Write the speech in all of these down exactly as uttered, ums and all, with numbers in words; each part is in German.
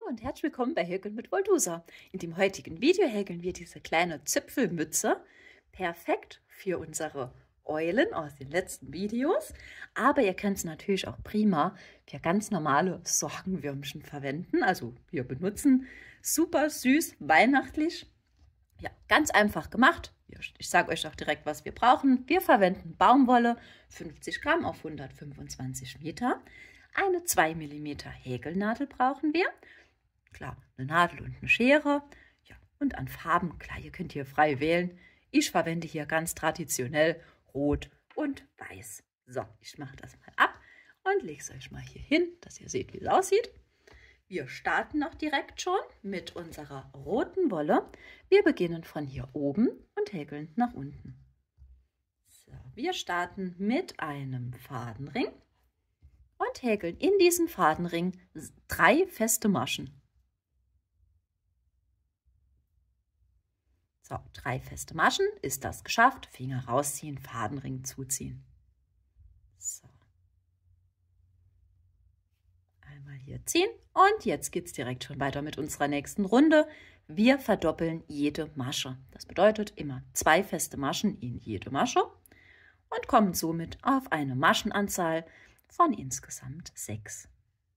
und herzlich willkommen bei Häkeln mit Voltusa. In dem heutigen Video häkeln wir diese kleine Zipfelmütze. Perfekt für unsere Eulen aus den letzten Videos. Aber ihr könnt es natürlich auch prima für ganz normale Sorgenwürmchen verwenden. Also wir benutzen super süß, weihnachtlich. Ja, ganz einfach gemacht. Ich sage euch auch direkt, was wir brauchen. Wir verwenden Baumwolle, fünfzig Gramm auf hundertfünfundzwanzig Meter. Eine zwei Millimeter Häkelnadel brauchen wir. Klar, eine Nadel und eine Schere. Ja, und an Farben, klar, ihr könnt hier frei wählen. Ich verwende hier ganz traditionell Rot und Weiß. So, ich mache das mal ab und lege es euch mal hier hin, dass ihr seht, wie es aussieht. Wir starten auch direkt schon mit unserer roten Wolle. Wir beginnen von hier oben und häkeln nach unten. So, wir starten mit einem Fadenring und häkeln in diesen Fadenring drei feste Maschen. So, drei feste Maschen, ist das geschafft. Finger rausziehen, Fadenring zuziehen. So. Einmal hier ziehen und jetzt geht es direkt schon weiter mit unserer nächsten Runde. Wir verdoppeln jede Masche. Das bedeutet immer zwei feste Maschen in jede Masche und kommen somit auf eine Maschenanzahl von insgesamt sechs.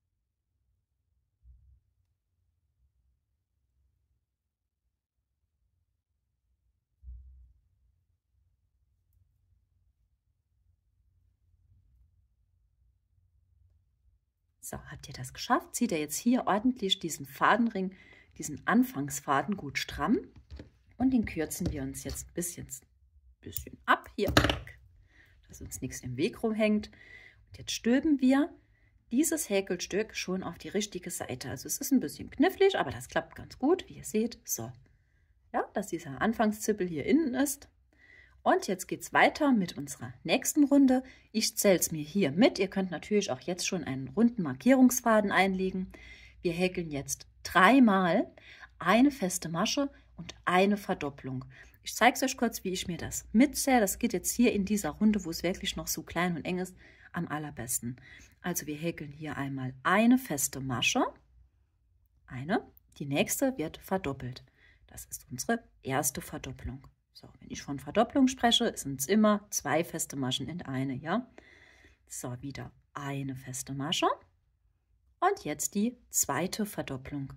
So, habt ihr das geschafft? Zieht ihr jetzt hier ordentlich diesen Fadenring, diesen Anfangsfaden gut stramm und den kürzen wir uns jetzt ein bisschen, bisschen ab, hier, dass uns nichts im Weg rumhängt. Und jetzt stülpen wir dieses Häkelstück schon auf die richtige Seite. Also es ist ein bisschen knifflig, aber das klappt ganz gut, wie ihr seht. So, ja, dass dieser Anfangszippel hier innen ist. Und jetzt geht es weiter mit unserer nächsten Runde. Ich zähle es mir hier mit. Ihr könnt natürlich auch jetzt schon einen runden Markierungsfaden einlegen. Wir häkeln jetzt dreimal eine feste Masche und eine Verdopplung. Ich zeige es euch kurz, wie ich mir das mitzähle. Das geht jetzt hier in dieser Runde, wo es wirklich noch so klein und eng ist, am allerbesten. Also wir häkeln hier einmal eine feste Masche. Eine. Die nächste wird verdoppelt. Das ist unsere erste Verdopplung. So, wenn ich von Verdopplung spreche, sind es immer zwei feste Maschen in eine, ja? So, wieder eine feste Masche und jetzt die zweite Verdopplung.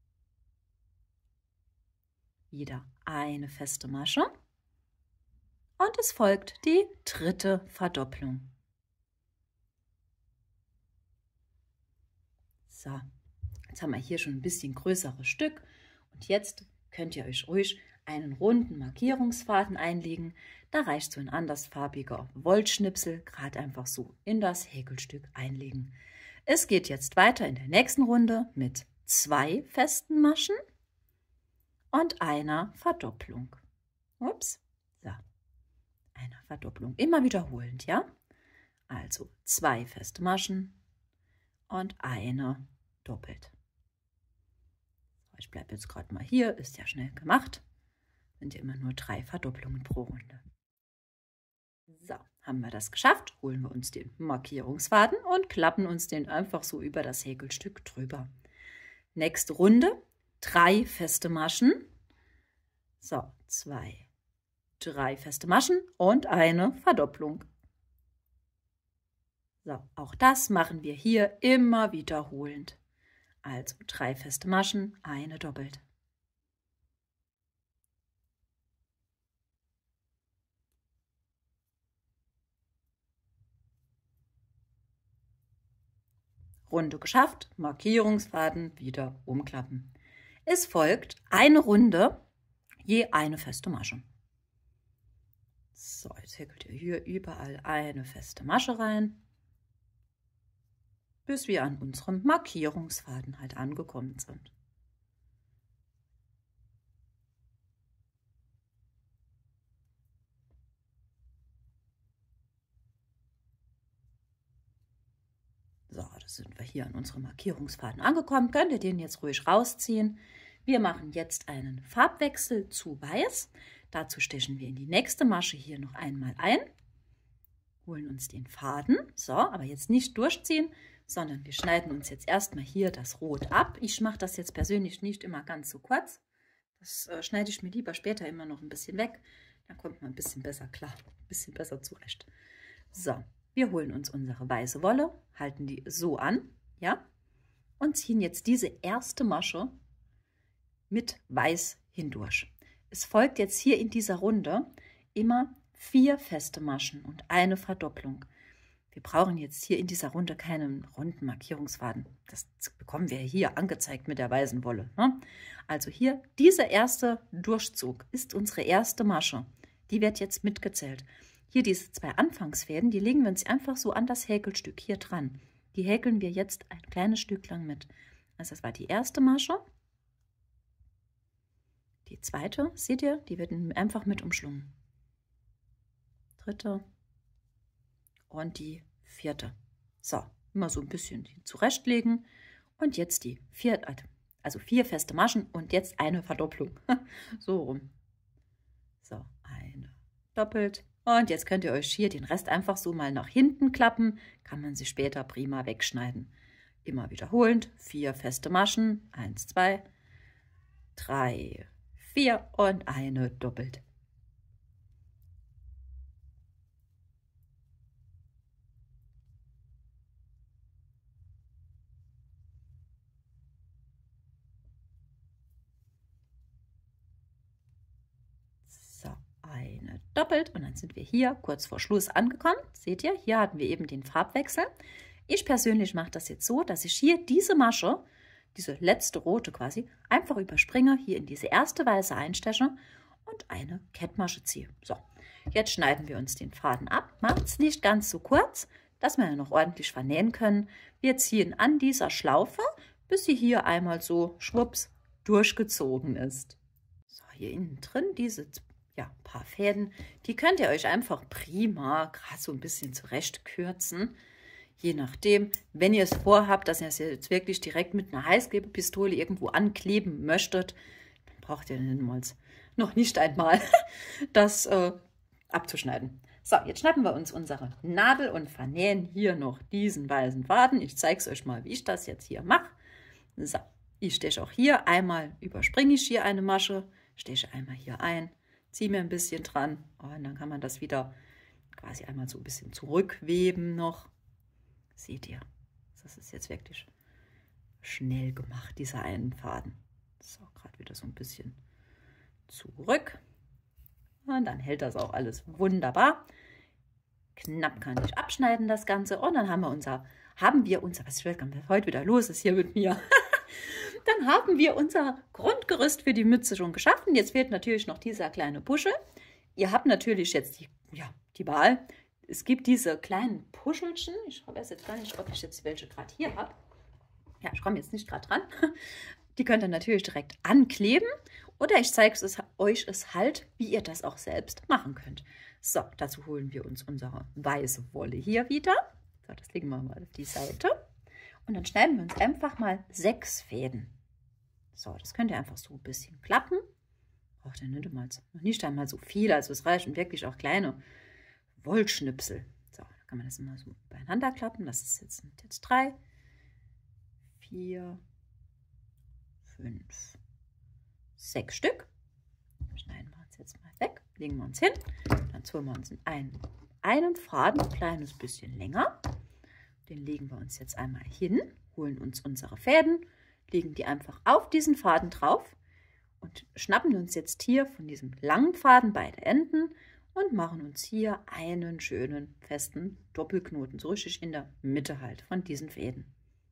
Wieder eine feste Masche und es folgt die dritte Verdopplung. So, jetzt haben wir hier schon ein bisschen größeres Stück und jetzt könnt ihr euch ruhig einen runden Markierungsfaden einlegen. Da reicht so ein andersfarbiger Wollschnipsel, gerade einfach so in das Häkelstück einlegen. Es geht jetzt weiter in der nächsten Runde mit zwei festen Maschen und einer Verdopplung. Ups, so, einer Verdopplung. Immer wiederholend, ja? Also zwei feste Maschen und eine doppelt. Ich bleibe jetzt gerade mal hier, ist ja schnell gemacht. Sind ja immer nur drei Verdopplungen pro Runde. So, haben wir das geschafft, holen wir uns den Markierungsfaden und klappen uns den einfach so über das Häkelstück drüber. Nächste Runde, drei feste Maschen. So, zwei, drei feste Maschen und eine Verdopplung. So, auch das machen wir hier immer wiederholend. Also drei feste Maschen, eine doppelt. Runde geschafft, Markierungsfaden wieder umklappen. Es folgt eine Runde, je eine feste Masche. So, jetzt häkelt ihr hier überall eine feste Masche rein, bis wir an unserem Markierungsfaden halt angekommen sind. So, das sind wir hier an unserem Markierungsfaden angekommen. Könnt ihr den jetzt ruhig rausziehen. Wir machen jetzt einen Farbwechsel zu Weiß. Dazu stechen wir in die nächste Masche hier noch einmal ein. Holen uns den Faden. So, aber jetzt nicht durchziehen, sondern wir schneiden uns jetzt erstmal hier das Rot ab. Ich mache das jetzt persönlich nicht immer ganz so kurz. Das äh, schneide ich mir lieber später immer noch ein bisschen weg. Dann kommt man ein bisschen besser klar, ein bisschen besser zurecht. So, wir holen uns unsere weiße Wolle, halten die so an, ja, und ziehen jetzt diese erste Masche mit Weiß hindurch. Es folgt jetzt hier in dieser Runde immer vier feste Maschen und eine Verdopplung. Wir brauchen jetzt hier in dieser Runde keinen runden Markierungsfaden. Das bekommen wir hier angezeigt mit der weißen Wolle. Ne? Also hier, dieser erste Durchzug ist unsere erste Masche. Die wird jetzt mitgezählt. Hier diese zwei Anfangsfäden, die legen wir uns einfach so an das Häkelstück hier dran. Die häkeln wir jetzt ein kleines Stück lang mit. Also das war die erste Masche. Die zweite, seht ihr, die wird einfach mit umschlungen. Dritte und die vierte. So, immer so ein bisschen zurechtlegen. Und jetzt die vier, also vier feste Maschen und jetzt eine Verdopplung. So rum. So, eine doppelt. Und jetzt könnt ihr euch hier den Rest einfach so mal nach hinten klappen. Kann man sie später prima wegschneiden. Immer wiederholend. Vier feste Maschen. Eins, zwei, drei, vier und eine doppelt. So, eine doppelt und dann sind wir hier kurz vor Schluss angekommen. Seht ihr, hier hatten wir eben den Farbwechsel. Ich persönlich mache das jetzt so, dass ich hier diese Masche, diese letzte rote quasi, einfach überspringe, hier in diese erste weiße einsteche und eine Kettmasche ziehe. So, jetzt schneiden wir uns den Faden ab. Macht es nicht ganz so kurz, dass wir noch ordentlich vernähen können. Wir ziehen an dieser Schlaufe, bis sie hier einmal so schwupps durchgezogen ist. So, hier innen drin diese ja, paar Fäden, die könnt ihr euch einfach prima gerade so ein bisschen zurecht kürzen. Je nachdem, wenn ihr es vorhabt, dass ihr es jetzt wirklich direkt mit einer Heißklebepistole irgendwo ankleben möchtet, dann braucht ihr niemals, noch nicht einmal das äh, abzuschneiden. So, jetzt schnappen wir uns unsere Nadel und vernähen hier noch diesen weißen Faden. Ich zeige es euch mal, wie ich das jetzt hier mache. So, ich steche auch hier einmal, überspringe ich hier eine Masche, steche einmal hier ein, ziehe mir ein bisschen dran und dann kann man das wieder quasi einmal so ein bisschen zurückweben noch. Seht ihr, das ist jetzt wirklich schnell gemacht, dieser einen Faden. So, gerade wieder so ein bisschen zurück. Und dann hält das auch alles wunderbar. Knapp kann ich abschneiden das Ganze. Und dann haben wir unser, haben wir unser, was heute wieder los ist hier mit mir. Dann haben wir unser Grundgerüst für die Mütze schon geschaffen. Jetzt fehlt natürlich noch dieser kleine Puschel. Ihr habt natürlich jetzt die, ja, die Wahl. Es gibt diese kleinen Puschelchen. Ich weiß jetzt gar nicht, ob ich jetzt welche gerade hier habe. Ja, ich komme jetzt nicht gerade dran. Die könnt ihr natürlich direkt ankleben. Oder ich zeige es euch es halt, wie ihr das auch selbst machen könnt. So, dazu holen wir uns unsere weiße Wolle hier wieder. So, das legen wir mal auf die Seite. Und dann schneiden wir uns einfach mal sechs Fäden. So, das könnt ihr einfach so ein bisschen klappen. Braucht ihr nicht einmal, noch nicht einmal so viel. Also es reichen wirklich auch kleine Wollschnipsel. So, da kann man das immer so beieinander klappen. Das ist jetzt, sind jetzt drei, vier, fünf, sechs Stück. Schneiden wir uns jetzt mal weg, legen wir uns hin. Dann holen wir uns einen, einen Faden, ein kleines bisschen länger. Den legen wir uns jetzt einmal hin, holen uns unsere Fäden, legen die einfach auf diesen Faden drauf und schnappen uns jetzt hier von diesem langen Faden beide Enden und machen uns hier einen schönen festen Doppelknoten, so richtig in der Mitte halt von diesen Fäden.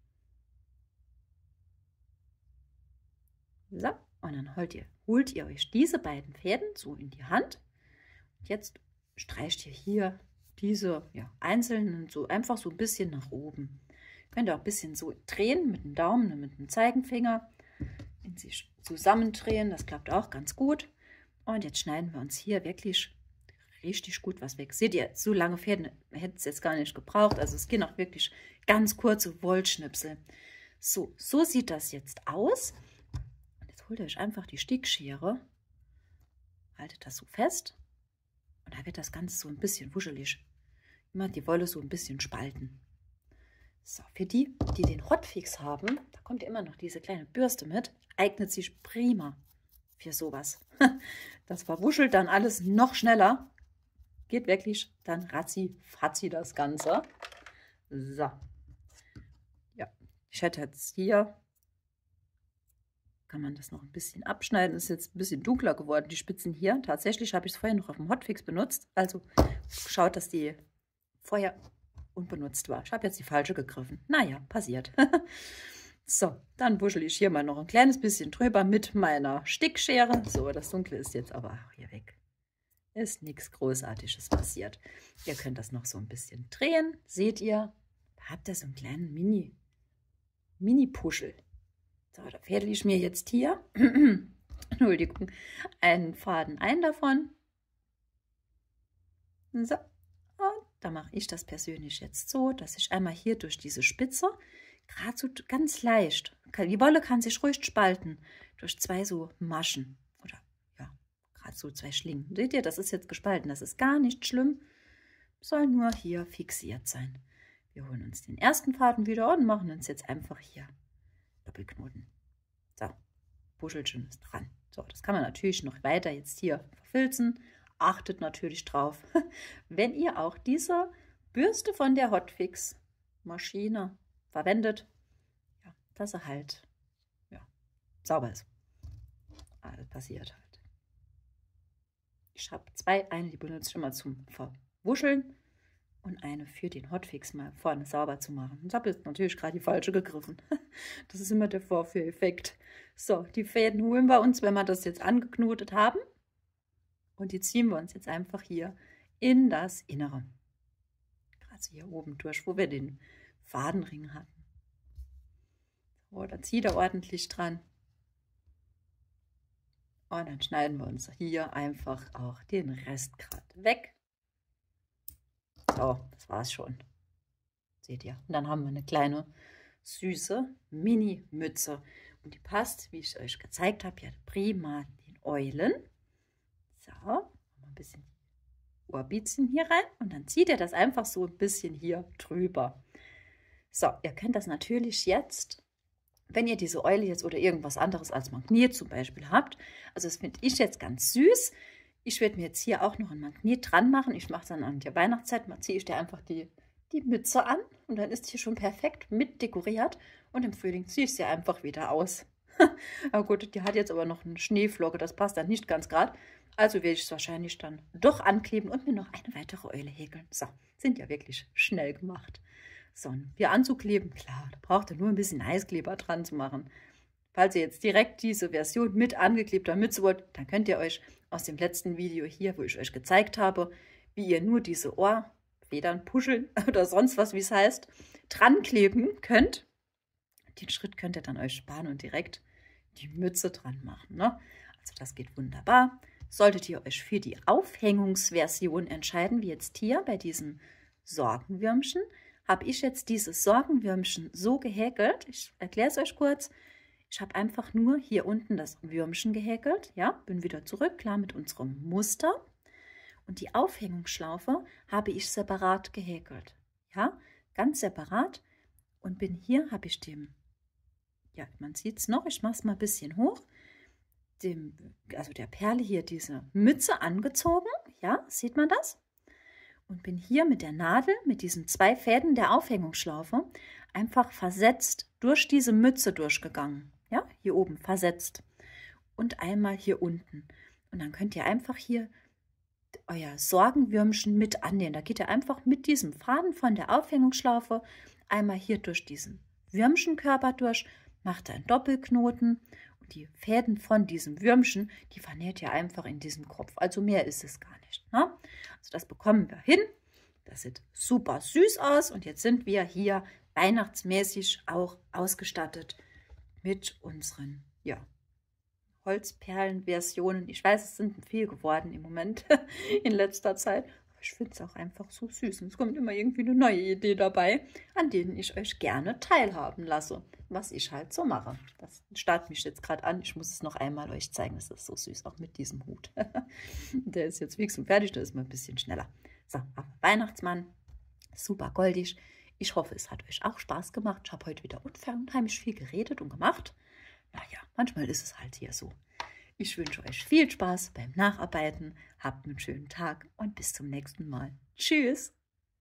So, und dann holt ihr, holt ihr euch diese beiden Fäden so in die Hand. Und jetzt streicht ihr hier diese ja, einzelnen so einfach so ein bisschen nach oben. Könnt ihr auch ein bisschen so drehen mit dem Daumen und mit dem Zeigefinger. In sich zusammendrehen, das klappt auch ganz gut. Und jetzt schneiden wir uns hier wirklich richtig gut was weg. Seht ihr, so lange Fäden hätte es jetzt gar nicht gebraucht. Also es gehen auch wirklich ganz kurze Wollschnipsel. So, so sieht das jetzt aus. Und jetzt holt ihr euch einfach die Stickschere, haltet das so fest und da wird das Ganze so ein bisschen wuschelig. Immer die Wolle so ein bisschen spalten. So, für die, die den Hotfix haben, da kommt ja immer noch diese kleine Bürste mit, eignet sich prima für sowas. Das verwuschelt dann alles noch schneller. Geht wirklich dann ratzi fatzi das Ganze. So. Ja, ich hätte jetzt hier, kann man das noch ein bisschen abschneiden. Ist jetzt ein bisschen dunkler geworden, die Spitzen hier. Tatsächlich habe ich es vorher noch auf dem Hotfix benutzt. Also schaut, dass die vorher unbenutzt war. Ich habe jetzt die falsche gegriffen. Naja, passiert. So, dann wuschel ich hier mal noch ein kleines bisschen drüber mit meiner Stickschere. So, das Dunkle ist jetzt aber hier weg. Ist nichts Großartiges passiert. Ihr könnt das noch so ein bisschen drehen. Seht ihr, da habt ihr so einen kleinen Mini, Mini-Puschel. So, da fädel ich mir jetzt hier, Entschuldigung, einen Faden ein davon. So, und da mache ich das persönlich jetzt so, dass ich einmal hier durch diese Spitze, gerade so ganz leicht, die Wolle kann sich ruhig spalten, durch zwei so Maschen oder ja, gerade so zwei Schlingen. Seht ihr, das ist jetzt gespalten, das ist gar nicht schlimm, soll nur hier fixiert sein. Wir holen uns den ersten Faden wieder und machen uns jetzt einfach hier Doppelknoten. So, Puschelchen ist dran. So, das kann man natürlich noch weiter jetzt hier verfilzen. Achtet natürlich drauf, wenn ihr auch diese Bürste von der Hotfix Maschine verwendet, ja, dass er halt ja, sauber ist. Also passiert halt. Ich habe zwei, eine die benutze ich immer zum Verwuscheln und eine für den Hotfix mal vorne sauber zu machen. Ich habe jetzt natürlich gerade die falsche gegriffen. Das ist immer der Vorführeffekt. So, die Fäden holen wir uns, wenn wir das jetzt angeknotet haben. Und die ziehen wir uns jetzt einfach hier in das Innere. Gerade so hier oben durch, wo wir den Fadenring hatten. So, da zieht er ordentlich dran. Und dann schneiden wir uns hier einfach auch den Rest gerade weg. So, das war's schon. Seht ihr? Und dann haben wir eine kleine, süße Mini-Mütze. Und die passt, wie ich euch gezeigt habe, ja prima den Eulen. So, ein bisschen Ohrbitzen hier rein. Und dann zieht ihr das einfach so ein bisschen hier drüber. So, ihr könnt das natürlich jetzt, wenn ihr diese Eule jetzt oder irgendwas anderes als Magnet zum Beispiel habt. Also das finde ich jetzt ganz süß. Ich werde mir jetzt hier auch noch ein Magnet dran machen. Ich mache es dann an der Weihnachtszeit. Mal ziehe ich dir einfach die, die Mütze an. Und dann ist hier schon perfekt mit dekoriert. Und im Frühling ziehe ich sie einfach wieder aus. Aber gut, die hat jetzt aber noch eine Schneeflocke. Das passt dann nicht ganz gerade. Also werde ich es wahrscheinlich dann doch ankleben und mir noch eine weitere Eule häkeln. So, sind ja wirklich schnell gemacht. So, und hier anzukleben, klar, da braucht ihr nur ein bisschen Heißkleber dran zu machen. Falls ihr jetzt direkt diese Version mit angeklebter Mütze wollt, dann könnt ihr euch aus dem letzten Video hier, wo ich euch gezeigt habe, wie ihr nur diese Ohrfedern, Puscheln oder sonst was, wie es heißt, dran kleben könnt. Den Schritt könnt ihr dann euch sparen und direkt die Mütze dran machen. Ne? Also das geht wunderbar. Solltet ihr euch für die Aufhängungsversion entscheiden, wie jetzt hier bei diesem Sorgenwürmchen, habe ich jetzt dieses Sorgenwürmchen so gehäkelt. Ich erkläre es euch kurz. Ich habe einfach nur hier unten das Würmchen gehäkelt. Ja, bin wieder zurück, klar mit unserem Muster. Und die Aufhängungsschlaufe habe ich separat gehäkelt. Ja, ganz separat. Und bin hier, habe ich dem, ja, man sieht es noch, ich mache es mal ein bisschen hoch, dem, also der Perle hier diese Mütze angezogen. Ja, sieht man das? Und bin hier mit der Nadel, mit diesen zwei Fäden der Aufhängungsschlaufe, einfach versetzt durch diese Mütze durchgegangen. Ja, hier oben versetzt. Und einmal hier unten. Und dann könnt ihr einfach hier euer Sorgenwürmchen mit annähen. Da geht ihr einfach mit diesem Faden von der Aufhängungsschlaufe einmal hier durch diesen Würmchenkörper durch, macht einen Doppelknoten. Und die Fäden von diesem Würmchen, die vernäht ihr einfach in diesem Kopf. Also mehr ist es gar nicht. Ne? Also das bekommen wir hin. Das sieht super süß aus. Und jetzt sind wir hier weihnachtsmäßig auch ausgestattet mit unseren, ja, Holzperlenversionen. Ich weiß, es sind viel geworden im Moment, in letzter Zeit. Aber ich finde es auch einfach so süß. Und es kommt immer irgendwie eine neue Idee dabei, an denen ich euch gerne teilhaben lasse, was ich halt so mache. Das starrt mich jetzt gerade an. Ich muss es noch einmal euch zeigen. Das ist so süß, auch mit diesem Hut. Der ist jetzt fix und fertig, der ist mal ein bisschen schneller. So, aber Weihnachtsmann, super goldig. Ich hoffe, es hat euch auch Spaß gemacht. Ich habe heute wieder unheimlich viel geredet und gemacht. Naja, manchmal ist es halt hier so. Ich wünsche euch viel Spaß beim Nacharbeiten. Habt einen schönen Tag und bis zum nächsten Mal. Tschüss!